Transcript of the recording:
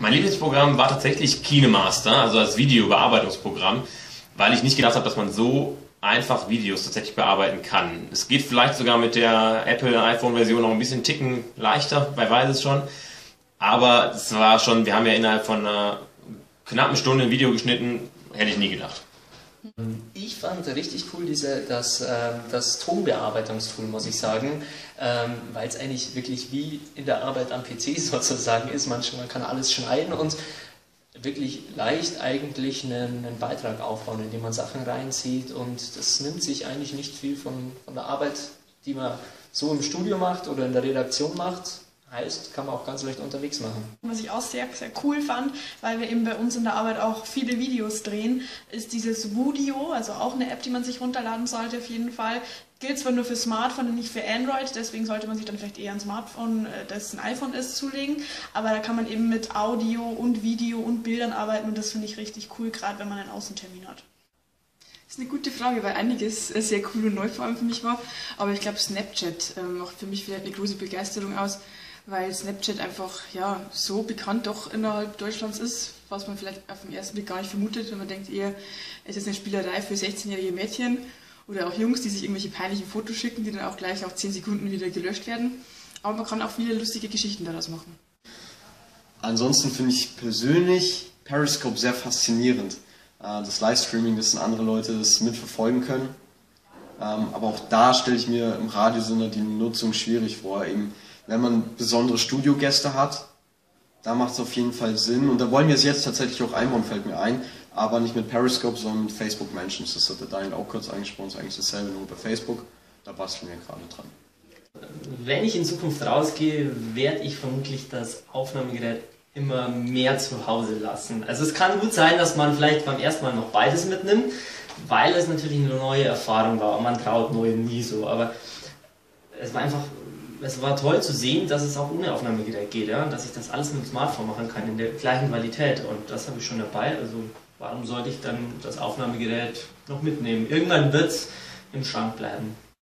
Mein Lieblingsprogramm war tatsächlich KineMaster, also das Videobearbeitungsprogramm, weil ich nicht gedacht habe, dass man so einfach Videos tatsächlich bearbeiten kann. Es geht vielleicht sogar mit der Apple iPhone-Version noch ein bisschen Ticken leichter, wer weiß es schon. Aber es war schon, wir haben ja innerhalb von einer knappen Stunde ein Video geschnitten, hätte ich nie gedacht. Ich fand richtig cool das Tonbearbeitungstool, muss ich sagen, weil es eigentlich wirklich wie in der Arbeit am PC sozusagen ist. Man kann alles schneiden und wirklich leicht eigentlich einen Beitrag aufbauen, indem man Sachen reinzieht, und das nimmt sich eigentlich nicht viel von der Arbeit, die man so im Studio macht oder in der Redaktion macht. Heißt, kann man auch ganz leicht unterwegs machen. Was ich auch sehr, sehr cool fand, weil wir eben bei uns in der Arbeit auch viele Videos drehen, ist dieses Vudio, also auch eine App, die man sich runterladen sollte auf jeden Fall. Gilt zwar nur für Smartphone und nicht für Android, deswegen sollte man sich dann vielleicht eher ein Smartphone, das ein iPhone ist, zulegen. Aber da kann man eben mit Audio und Video und Bildern arbeiten, und das finde ich richtig cool, gerade wenn man einen Außentermin hat. Das ist eine gute Frage, weil einiges sehr cool und neu vor allem für mich war. Aber ich glaube, Snapchat macht für mich vielleicht eine große Begeisterung aus, weil Snapchat einfach so bekannt doch innerhalb Deutschlands ist, was man vielleicht auf den ersten Blick gar nicht vermutet, wenn man denkt eher, es ist eine Spielerei für 16-jährige Mädchen oder auch Jungs, die sich irgendwelche peinlichen Fotos schicken, die dann auch gleich auf 10 Sekunden wieder gelöscht werden. Aber man kann auch viele lustige Geschichten daraus machen. Ansonsten finde ich persönlich Periscope sehr faszinierend. Das Livestreaming, dass andere Leute das mitverfolgen können. Aber auch da stelle ich mir im Radiosender die Nutzung schwierig vor. Eben, wenn man besondere Studiogäste hat, da macht es auf jeden Fall Sinn. Und da wollen wir es jetzt tatsächlich auch einbauen, fällt mir ein. Aber nicht mit Periscope, sondern mit Facebook Mentions. Das hat der Daniel auch kurz angesprochen, das ist eigentlich dasselbe, nur bei Facebook. Da basteln wir gerade dran. Wenn ich in Zukunft rausgehe, werde ich vermutlich das Aufnahmegerät immer mehr zu Hause lassen. Also es kann gut sein, dass man vielleicht beim ersten Mal noch beides mitnimmt, weil es natürlich eine neue Erfahrung war und man traut Neuem nie so. Aber es war toll zu sehen, dass es auch ohne Aufnahmegerät geht, ja? Dass ich das alles mit dem Smartphone machen kann in der gleichen Qualität, und das habe ich schon dabei. Also warum sollte ich dann das Aufnahmegerät noch mitnehmen? Irgendwann wird es im Schrank bleiben.